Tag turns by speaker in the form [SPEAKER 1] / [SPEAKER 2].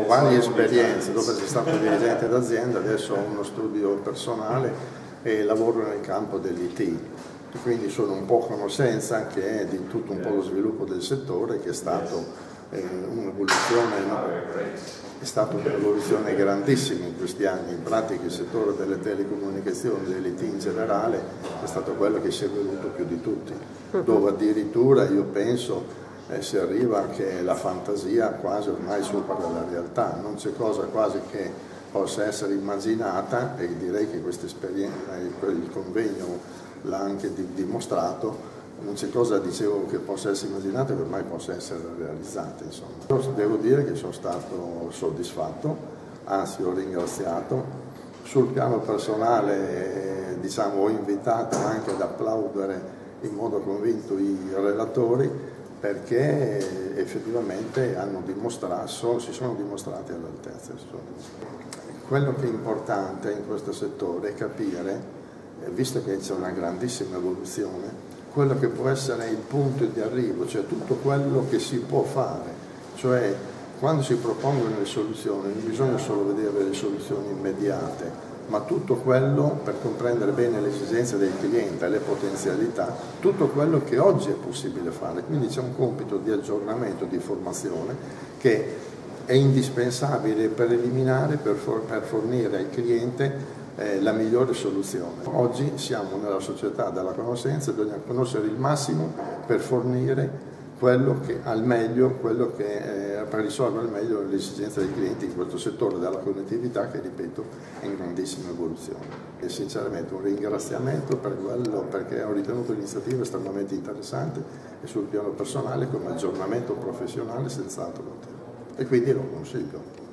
[SPEAKER 1] varie esperienze, dopo essere stato dirigente d'azienda, adesso ho uno studio personale e lavoro nel campo dell'IT. Quindi sono un po' a conoscenza anche di tutto un po' lo sviluppo del settore, che è stato un'evoluzione grandissima in questi anni. In pratica il settore delle telecomunicazioni, dell'IT in generale, è stato quello che si è evoluto più di tutti, dove addirittura io penso si arriva che la fantasia quasi ormai supera la realtà, non c'è cosa quasi che possa essere immaginata, e direi che questa esperienza, il convegno l'ha anche dimostrato, non c'è cosa, dicevo, che possa essere immaginata che ormai possa essere realizzata. Insomma. Devo dire che sono stato soddisfatto, anzi ho ringraziato. Sul piano personale diciamo, ho invitato anche ad applaudere in modo convinto i relatori, perché effettivamente si sono dimostrati all'altezza. Quello che è importante in questo settore è capire, visto che c'è una grandissima evoluzione, quello che può essere il punto di arrivo, cioè tutto quello che si può fare, cioè quando si propongono le soluzioni non bisogna solo vedere le soluzioni immediate, ma tutto quello, per comprendere bene le esigenze del cliente e le potenzialità, tutto quello che oggi è possibile fare. Quindi c'è un compito di aggiornamento, di formazione che è indispensabile per eliminare, per fornire al cliente la migliore soluzione. Oggi siamo nella società della conoscenza, bisogna conoscere il massimo per fornire quello che al meglio, per risolvere al meglio le esigenze dei clienti in questo settore della connettività che, ripeto, è in grandissima evoluzione. E sinceramente un ringraziamento per quello, perché ho ritenuto l'iniziativa estremamente interessante e sul piano personale come aggiornamento professionale senz'altro notevole. E quindi lo consiglio.